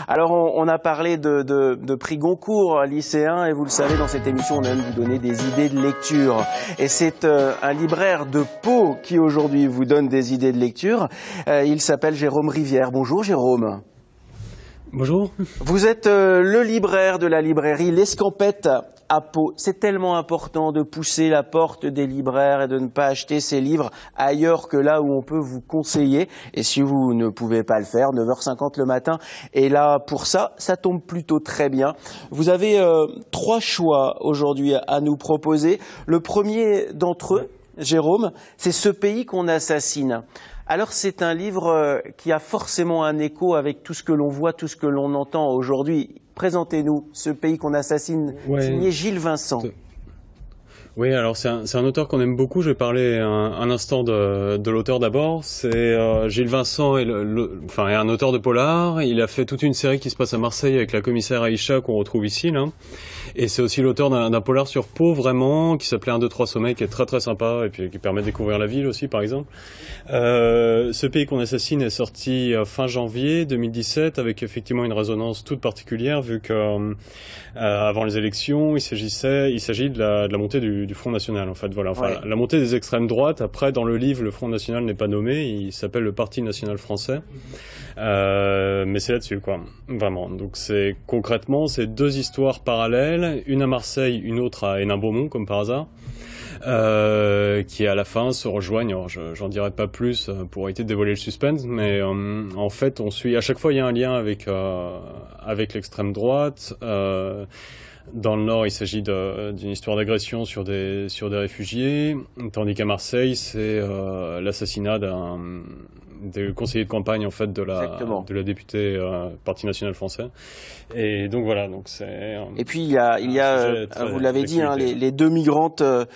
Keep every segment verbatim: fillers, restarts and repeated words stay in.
Alors, on, on a parlé de, de, de prix Goncourt lycéen, et vous le savez, dans cette émission, on aime vous donner des idées de lecture. Et c'est euh, un libraire de Pau qui, aujourd'hui, vous donne des idées de lecture. Euh, il s'appelle Jérôme Rivière. Bonjour, Jérôme. Bonjour. Vous êtes euh, le libraire de la librairie L'Escampette à Pau. C'est tellement important de pousser la porte des libraires et de ne pas acheter ces livres ailleurs que là où on peut vous conseiller. Et si vous ne pouvez pas le faire, neuf heures cinquante le matin est là pour ça. Ça tombe plutôt très bien. Vous avez euh, trois choix aujourd'hui à nous proposer. Le premier d'entre eux, Jérôme, c'est Ce pays qu'on assassine. Alors c'est un livre qui a forcément un écho avec tout ce que l'on voit, tout ce que l'on entend aujourd'hui. Présentez-nous Ce pays qu'on assassine, ouais. Signé Gilles Vincent. Oui, alors c'est un, un auteur qu'on aime beaucoup. Je vais parler un, un instant de, de l'auteur d'abord. C'est euh, Gilles Vincent, est, le, le, enfin, est un auteur de polar. Il a fait toute une série qui se passe à Marseille avec la commissaire Aïcha qu'on retrouve ici, là. Et c'est aussi l'auteur d'un polar sur Pau, vraiment, qui s'appelait un, deux, trois Sommeil, qui est très très sympa et puis qui permet de découvrir la ville aussi, par exemple. Euh, Ce pays qu'on assassine est sorti fin janvier deux mille dix-sept avec effectivement une résonance toute particulière vu que euh, avant les élections, il s'agissait, il s'agit de la, de la montée du du Front National, en fait, voilà. Enfin, ouais. La montée des extrêmes droites. Après, dans le livre, le Front National n'est pas nommé. Il s'appelle le Parti National Français. Euh, mais c'est là-dessus, quoi. Vraiment. Donc, c'est concrètement, c'est deux histoires parallèles. Une à Marseille, une autre à Hénin-Beaumont, comme par hasard. Euh, qui à la fin se rejoignent. Alors, j'en dirai pas plus pour éviter de dévoiler le suspense, mais euh, en fait, on suit. À chaque fois, il y a un lien avec euh, avec l'extrême droite. Euh, Dans le Nord, il s'agit d'une histoire d'agression sur des, sur des réfugiés, tandis qu'à Marseille, c'est euh, l'assassinat d'un des conseillers de campagne en fait de la de la députée euh, Parti national français. Et donc voilà, donc c'est. Euh, Et puis il y a il y a euh, vous l'avez dit hein, les, les deux migrantes euh,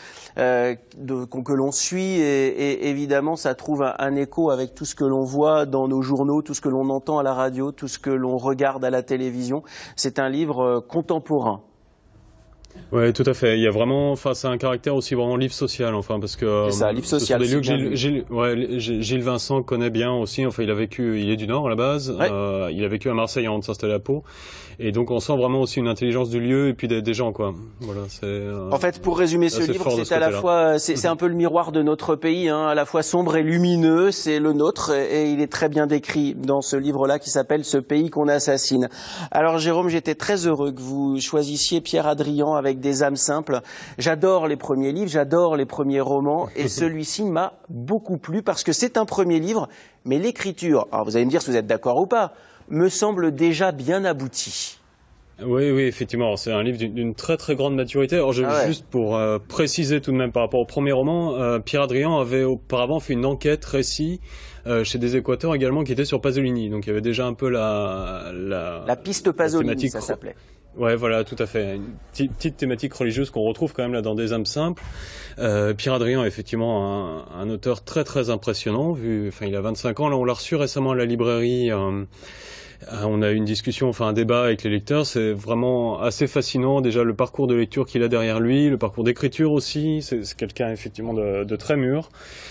de, que l'on suit et, et évidemment ça trouve un, un écho avec tout ce que l'on voit dans nos journaux, tout ce que l'on entend à la radio, tout ce que l'on regarde à la télévision. C'est un livre euh, contemporain. Ouais, tout à fait. Il y a vraiment, enfin, c'est un caractère aussi vraiment livre social, enfin, parce que c'est ça, livre social. Ce sont des lieux que Gilles, Gilles, ouais, Gilles Vincent connaît bien aussi. Enfin, il a vécu, il est du Nord à la base. Ouais. Euh, il a vécu à Marseille avant de s'installer à Pau. Et donc, on sent vraiment aussi une intelligence du lieu et puis des, des gens, quoi. Voilà, c'est. Euh, en fait, pour résumer ce livre, c'est à la fois, c'est un peu le miroir de notre pays, hein, à la fois sombre et lumineux. C'est le nôtre et, et il est très bien décrit dans ce livre-là qui s'appelle Ce pays qu'on assassine. Alors, Jérôme, j'étais très heureux que vous choisissiez Pierre Hadrian avec Des âmes simples. J'adore les premiers livres, j'adore les premiers romans et celui-ci m'a beaucoup plu parce que c'est un premier livre, mais l'écriture, alors vous allez me dire si vous êtes d'accord ou pas, me semble déjà bien aboutie. Oui, oui, effectivement, c'est un livre d'une très très grande maturité. Alors, je, ah ouais. Juste pour euh, préciser tout de même par rapport au premier roman, euh, Pierre Hadrian avait auparavant fait une enquête récit euh, chez des Équateurs également qui était sur Pasolini. Donc il y avait déjà un peu la... La, la piste Pasolini, la ça s'appelait. Ouais, voilà, tout à fait. Une petite, petite thématique religieuse qu'on retrouve quand même là dans Des âmes simples. Euh, Pierre Hadrian est effectivement un, un auteur très très impressionnant. Vu, enfin, il a vingt-cinq ans. Là, on l'a reçu récemment à la librairie. Euh, On a eu une discussion, enfin un débat avec les lecteurs, c'est vraiment assez fascinant. Déjà le parcours de lecture qu'il a derrière lui, le parcours d'écriture aussi, c'est quelqu'un effectivement de, de très mûr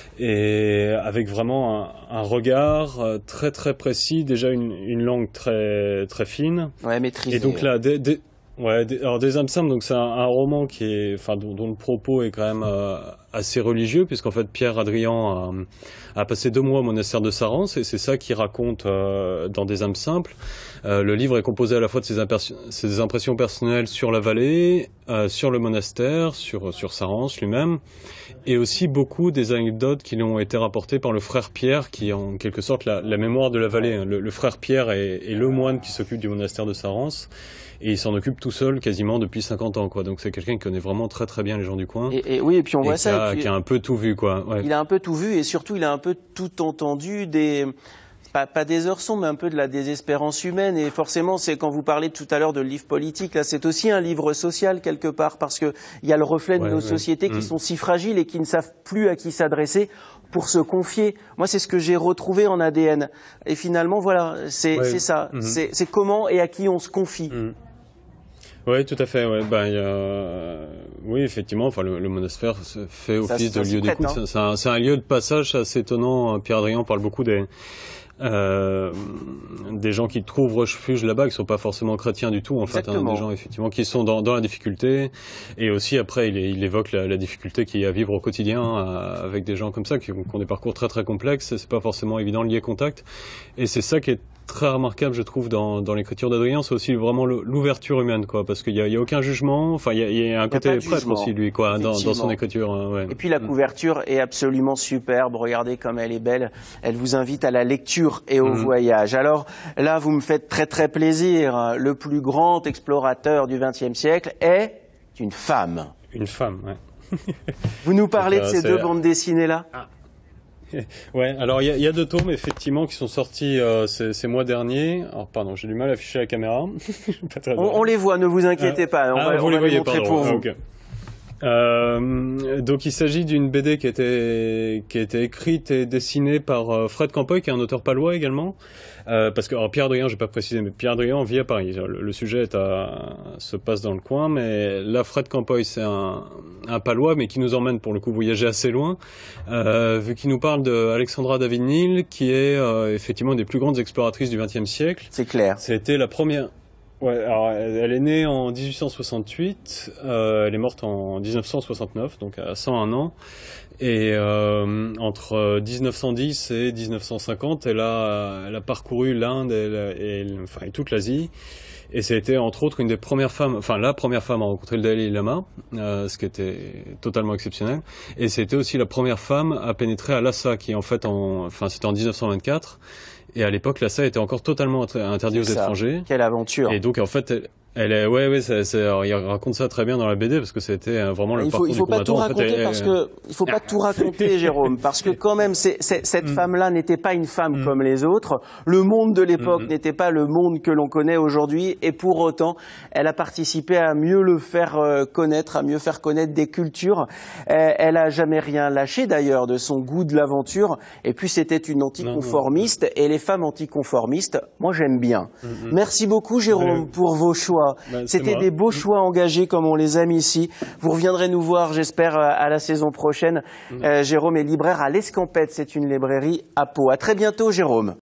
et avec vraiment un, un regard très très précis, déjà une, une langue très très fine. Ouais, maîtrisée. Et donc là, des, des, ouais, des, alors Des âmes simples, donc c'est un, un roman qui est, enfin dont, dont le propos est quand même euh, assez religieux, puisqu'en fait Pierre Hadrian a, a passé deux mois au monastère de Sarance, et c'est ça qu'il raconte euh, dans Des âmes simples. Euh, le livre est composé à la fois de ses, ses impressions personnelles sur la vallée, euh, sur le monastère, sur, sur Sarance lui-même, et aussi beaucoup des anecdotes qui lui ont été rapportées par le frère Pierre, qui est en quelque sorte la, la mémoire de la vallée. Le, le frère Pierre est, est le moine qui s'occupe du monastère de Sarance. Et il s'en occupe tout seul quasiment depuis cinquante ans, quoi. Donc c'est quelqu'un qui connaît vraiment très très bien les gens du coin. Et, et oui, et puis on voit et ça. Qui a, et puis, qui a un peu tout vu, quoi. Ouais. Il a un peu tout vu et surtout il a un peu tout entendu des, pas, pas des heures sombres, mais un peu de la désespérance humaine. Et forcément, c'est quand vous parlez tout à l'heure de livre politique, là, c'est aussi un livre social quelque part parce que il y a le reflet de ouais, nos ouais. sociétés qui mmh. sont si fragiles et qui ne savent plus à qui s'adresser pour se confier. Moi, c'est ce que j'ai retrouvé en A D N. Et finalement, voilà, c'est ouais. ça. Mmh. C'est comment et à qui on se confie. Mmh. Oui, tout à fait. Ouais. Ben, il y a... Oui, effectivement, enfin, le, le monastère fait office de lieu d'écoute. Hein. C'est un, c'est un lieu de passage assez étonnant. Pierre-Adrien parle beaucoup des, euh, des gens qui trouvent refuge là-bas, qui ne sont pas forcément chrétiens du tout, en fait. Hein, des gens, effectivement, qui sont dans, dans la difficulté. Et aussi, après, il, il évoque la, la difficulté qu'il y a à vivre au quotidien euh, avec des gens comme ça, qui, qui ont des parcours très, très complexes. C'est pas forcément évident de lier contact. Et c'est ça qui est très remarquable, je trouve, dans, dans l'écriture d'Adrien, c'est aussi vraiment l'ouverture humaine, quoi, parce qu'il y a, il y a aucun jugement. Enfin, il y a, il y a un côté prêtre aussi, lui, quoi, dans, dans son écriture. Hein, ouais. Et puis la couverture est absolument superbe. Regardez comme elle est belle. Elle vous invite à la lecture et au mmh. voyage. Alors là, vous me faites très très plaisir. Le plus grand explorateur du vingtième siècle est une femme. Une femme, ouais. Vous nous parlez de ces deux bandes dessinées là. Ah. Ouais, alors il y, y a deux tomes effectivement qui sont sortis euh, ces, ces mois derniers. Alors pardon, j'ai du mal à afficher la caméra. on, on les voit, ne vous inquiétez euh, pas. On ah, va, vous on les va voyez, les montrer pardon. pour vous. Ah, okay. Euh, donc il s'agit d'une B D qui a été qui a été écrite et dessinée par euh, Fred Campoy, qui est un auteur palois également. Euh, parce que alors Pierre-Adrien, j'ai pas précisé, mais Pierre-Adrien vit à Paris. Le, le sujet est à, se passe dans le coin, mais là Fred Campoy, c'est un, un palois, mais qui nous emmène pour le coup voyager assez loin, euh, vu qu'il nous parle de Alexandra David-Néel, qui est euh, effectivement une des plus grandes exploratrices du vingtième siècle. C'est clair. C'était la première. Ouais, alors elle est née en dix-huit cent soixante-huit, euh, elle est morte en dix-neuf cent soixante-neuf, donc à cent un ans. Et euh, entre dix-neuf cent dix et dix-neuf cent cinquante, elle a, elle a parcouru l'Inde et, et, enfin, et toute l'Asie. Et c'était entre autres une des premières femmes, enfin la première femme à rencontrer le Dalai Lama, euh, ce qui était totalement exceptionnel. Et c'était aussi la première femme à pénétrer à Lhasa, qui en fait, en, enfin c'était en dix-neuf cent vingt-quatre. Et à l'époque, Lhasa était encore totalement interdit aux ça. étrangers. Quelle aventure! Et donc en fait, elle, elle est, ouais, ouais, c'est, c'est, alors, il raconte ça très bien dans la B D parce que c'était vraiment le il faut, parcours il faut du pas tout raconter en fait, parce elle... que il faut pas tout raconter, Jérôme, parce que quand même, c'est, c'est, cette mm. femme-là n'était pas une femme mm. comme les autres. Le monde de l'époque mm. n'était pas le monde que l'on connaît aujourd'hui, et pour autant, elle a participé à mieux le faire euh, connaître, à mieux faire connaître des cultures. Euh, elle a jamais rien lâché d'ailleurs de son goût de l'aventure. Et puis c'était une anticonformiste, non, non. et les femmes anticonformistes, moi j'aime bien. Mm. Merci beaucoup, Jérôme, ouais. pour vos choix. Ben, c'était des beaux choix engagés comme on les aime ici. Vous reviendrez nous voir, j'espère, à la saison prochaine. Mmh. Euh, Jérôme est libraire à l'Escampette. C'est une librairie à Pau. À très bientôt, Jérôme.